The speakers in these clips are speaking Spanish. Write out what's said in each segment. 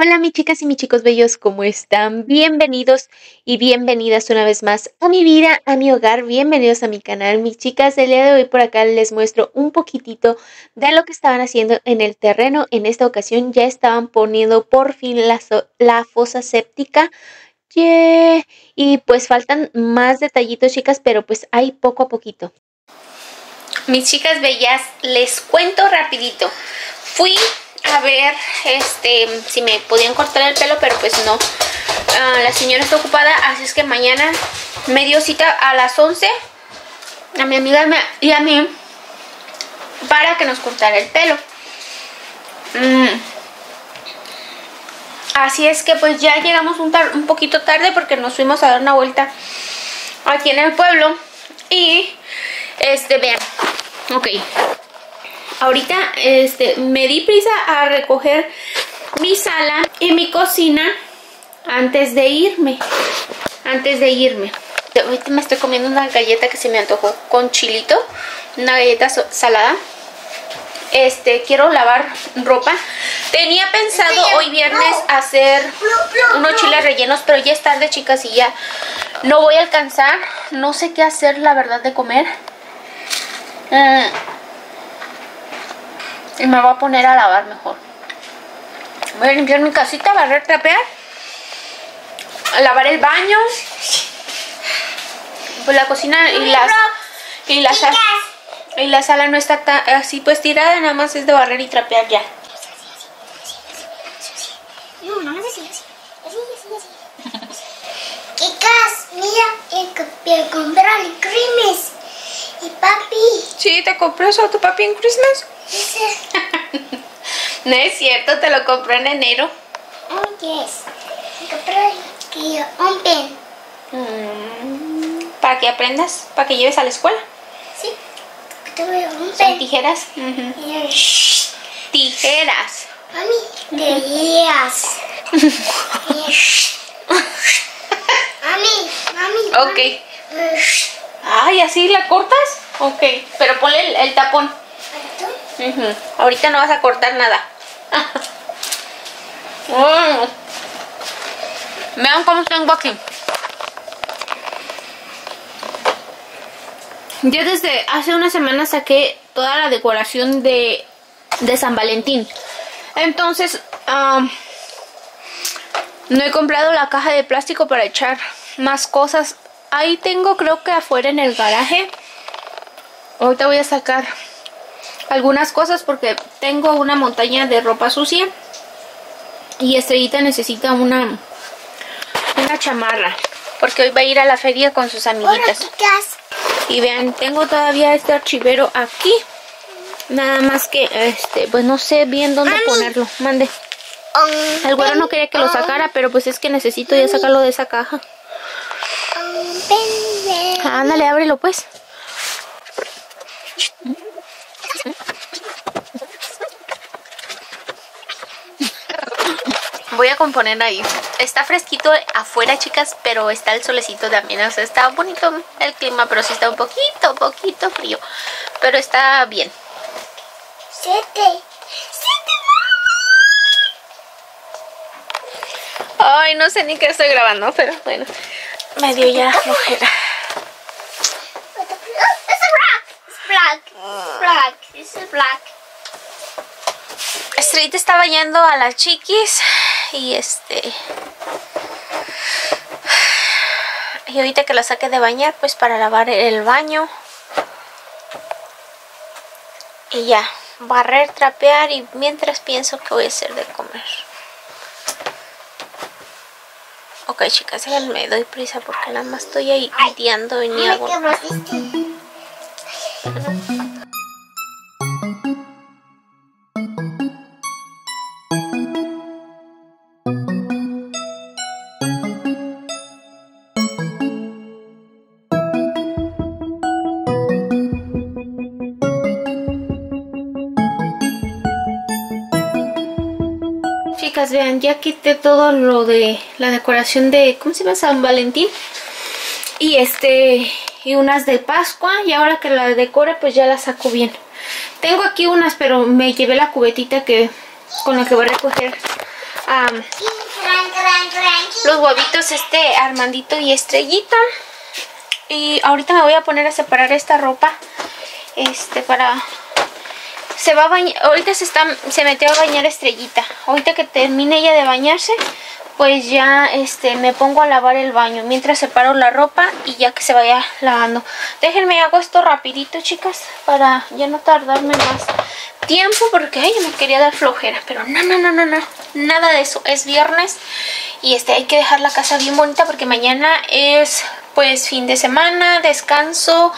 Hola mis chicas y mis chicos bellos, ¿cómo están? Bienvenidos y bienvenidas una vez más a mi vida, a mi hogar, bienvenidos a mi canal. Mis chicas, el día de hoy por acá les muestro un poquitito de lo que estaban haciendo en el terreno. En esta ocasión ya estaban poniendo por fin la fosa séptica. Yeah. Y pues faltan más detallitos, chicas, pero pues hay poco a poquito. Mis chicas bellas, les cuento rapidito. Fui a ver si me podían cortar el pelo, pero pues no, la señora está ocupada, así es que mañana me dio cita a las 11 a mi amiga y a mí para que nos cortara el pelo. Así es que pues ya llegamos un poquito tarde porque nos fuimos a dar una vuelta aquí en el pueblo. Y vean, ok, ahorita me di prisa a recoger mi sala y mi cocina antes de irme. Ahorita me estoy comiendo una galleta que se me antojó con chilito, una galleta salada. Quiero lavar ropa. Tenía pensado hoy viernes hacer unos chiles rellenos, pero ya es tarde, chicas, y ya no voy a alcanzar. No sé qué hacer, la verdad, de comer. Y me voy a poner a lavar mejor. Voy a limpiar mi casita, barrer, trapear, a lavar el baño, pues la cocina y la sala no está así pues tirada, nada más es de barrer y trapear ya. No, no es así. Chicas, mira, el comprar el Christmas. Y papi. Sí, ¿te compré eso a tu papi en Christmas? No es cierto, te lo compré en enero. Oh, yes. Me compré un pen. Para que aprendas, para que lleves a la escuela. Sí. Tuve un Son pen. tijeras. Tijeras. Mami, tijeras. Mami. Ok. Ay, ¿así la cortas? Ok, pero ponle el tapón. Ahorita no vas a cortar nada. Vean cómo tengo aquí. Yo desde hace una semana saqué toda la decoración de San Valentín. Entonces, no he comprado la caja de plástico para echar más cosas. Ahí tengo, creo que afuera en el garaje. Ahorita voy a sacar algunas cosas porque tengo una montaña de ropa sucia. Y Estrellita necesita una chamarra, porque hoy va a ir a la feria con sus amiguitas. Y vean, tengo todavía este archivero aquí. Nada más que, pues no sé bien dónde ponerlo. Mande. El güero no quería que lo sacara, pero pues es que necesito ya sacarlo de esa caja. Ándale, ábrelo pues. Voy a componer ahí. Está fresquito afuera, chicas, pero está el solecito también. O sea, está bonito el clima, pero sí está un poquito frío. Pero está bien. 7. Ay, no sé ni qué estoy grabando, pero bueno. Me dio ya flojera. It's black. Estrellita está bañando a las chiquis. Y y ahorita que la saque de bañar, pues para lavar el baño. Y ya, barrer, trapear y mientras pienso que voy a hacer de comer. Ok, chicas, me doy prisa porque nada más estoy ahí ideando y ni hago nada. Chicas, vean, ya quité todo lo de la decoración de, ¿cómo se llama? San Valentín. Y y unas de Pascua. Y ahora que la decore, pues ya la saco bien. Tengo aquí unas, pero me llevé la cubetita con la que voy a recoger los huevitos Armandito y Estrellita. Y ahorita me voy a poner a separar esta ropa. Para... Se va a bañar, ahorita se metió a bañar Estrellita. Ahorita que termine ella de bañarse, pues ya me pongo a lavar el baño mientras separo la ropa y ya que se vaya lavando. Déjenme, hago esto rapidito, chicas, para ya no tardarme más tiempo, porque ay, me quería dar flojera, pero no, nada de eso. Es viernes y hay que dejar la casa bien bonita porque mañana es pues fin de semana, descanso.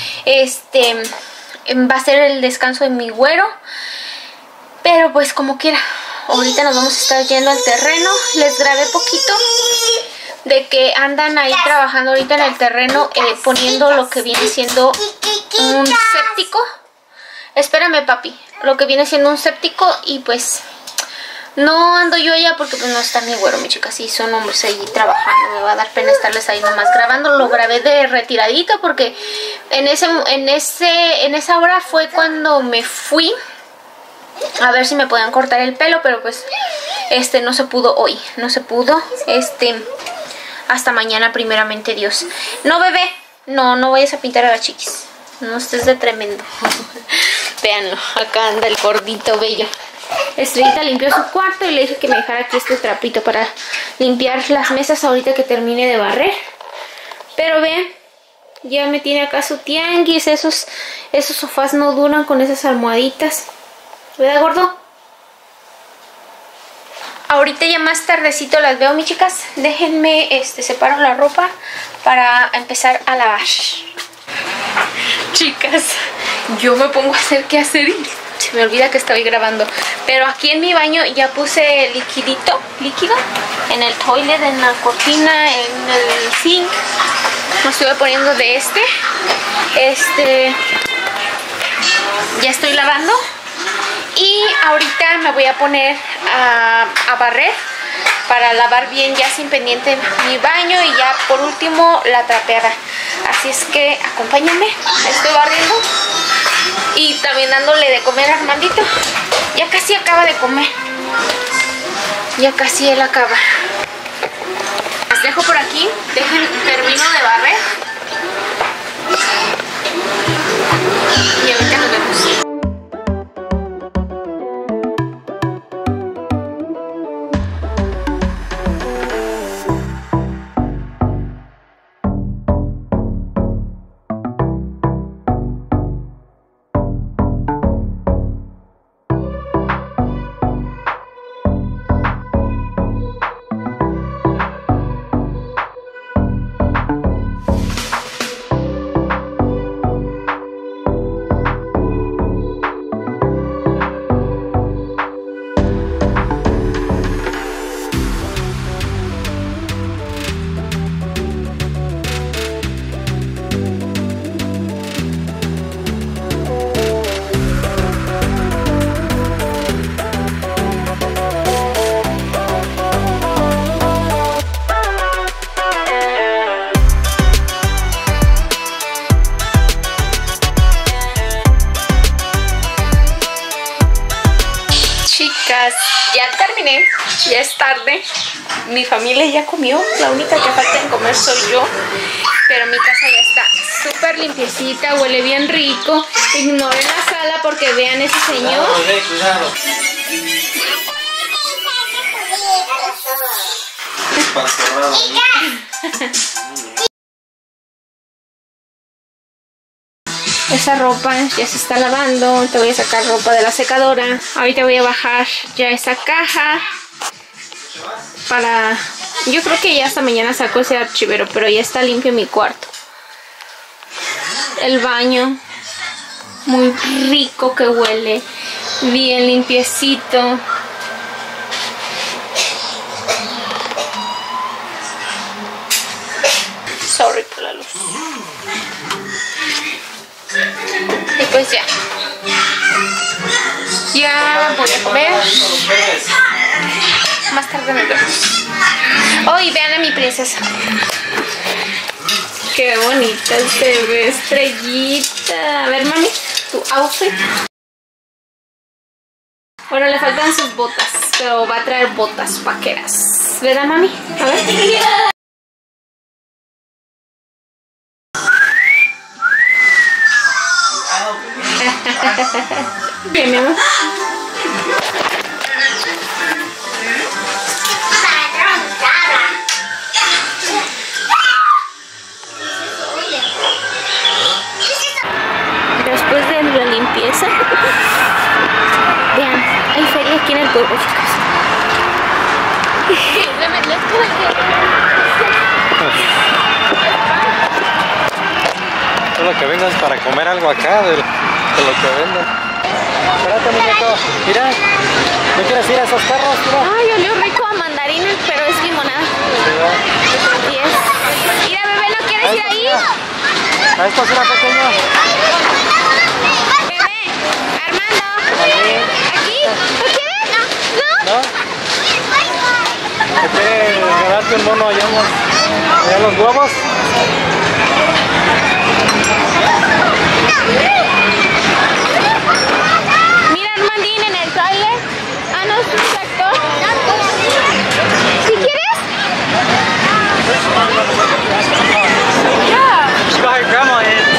Va a ser el descanso de mi güero, pero pues como quiera. Ahorita nos vamos a estar yendo al terreno. Les grabé poquito de que andan ahí trabajando ahorita en el terreno, poniendo lo que viene siendo un séptico. Espérame, papi. Lo que viene siendo un séptico. Y pues no ando yo allá porque pues no está mi güero, mi chica. Sí, son hombres ahí trabajando. Me va a dar pena estarles ahí nomás grabando. Lo grabé de retiradito porque en esa hora fue cuando me fui a ver si me podían cortar el pelo, pero pues no se pudo hoy, no se pudo. Hasta mañana, primeramente Dios. No, bebé, no vayas a pintar a las chiquis. No estés de tremendo. Véanlo, acá anda el gordito bello. Estrellita limpió su cuarto y le dije que me dejara aquí este trapito para limpiar las mesas ahorita que termine de barrer. Pero vean, ya me tiene acá su tianguis. Esos sofás no duran con esas almohaditas. ¿Verdad, gordo? Ahorita ya más tardecito las veo, mis chicas. Déjenme, separo la ropa para empezar a lavar. Chicas, yo me pongo a hacer qué hacer y se me olvida que estoy grabando. Pero aquí en mi baño ya puse líquido en el toilet, en la cortina, en el zinc. Me estuve poniendo de ya estoy lavando. Y ahorita me voy a poner a barrer para lavar bien ya sin pendiente mi baño y ya por último la trapeada. Así es que acompáñenme, estoy barriendo y también dándole de comer a Armandito. Ya casi acaba de comer, ya casi él acaba. Las dejo por aquí, termino de barrer y ahorita nos vemos. Ya terminé, ya es tarde. Mi familia ya comió, la única que falta en comer soy yo. Pero mi casa ya está súper limpiecita, huele bien rico. Ignoren la sala porque vean ese señor. Esa ropa ya se está lavando. Te voy a sacar ropa de la secadora. Ahorita voy a bajar ya esa caja para... Yo creo que ya hasta mañana saco ese archivero, pero ya está limpio mi cuarto. El baño, muy rico que huele, bien limpiecito. Sorry por la luz. Y pues ya voy a comer. Más tarde nos vemos. Oh, y vean a mi princesa. Qué bonita se ve, Estrellita. A ver, mami, tu outfit. Bueno, le faltan sus botas, pero va a traer botas vaqueras. ¿Verdad, mami? A ver. Bien, mi amor. Después de la limpieza, vean, hay feria aquí en el pueblo, chicos. Solo que vengas para comer algo acá de lo que venden. Espérate, muñeco. Mira, ¿no quieres ir a esos carros? Mira. Ay, olió rico a mandarina, pero es limonada. Y es... Mira, bebé, ¿no quieres ir ahí? A esto será pequeño. Bebé, Armando. ¿Aquí? ¿No quieres? ¿No? ¿Qué quieres ganarte un mono allá en los huevos? Mira, Armandín en el trailer. Ah, no, es un tractor. ¿Sí quieres? Go ahead, grandma.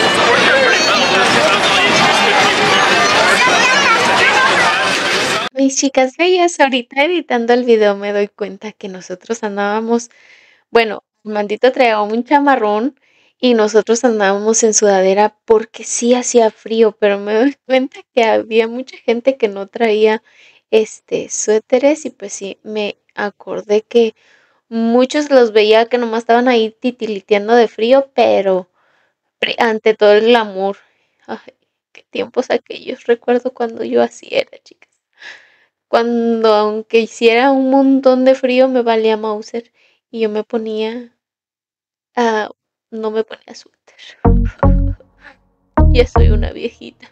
Mis chicas bellas, ahorita editando el video me doy cuenta que nosotros andábamos, bueno, Armandito traía un chamarrón y nosotros andábamos en sudadera porque sí hacía frío, pero me doy cuenta que había mucha gente que no traía suéteres y pues sí, me acordé que muchos los veía que nomás estaban ahí titiliteando de frío, pero ante todo el glamour. Ay, qué tiempos aquellos, recuerdo cuando yo así era, chicas. Cuando aunque hiciera un montón de frío me valía Mauser y yo me ponía, ah, no me ponía suéter. Ya soy una viejita.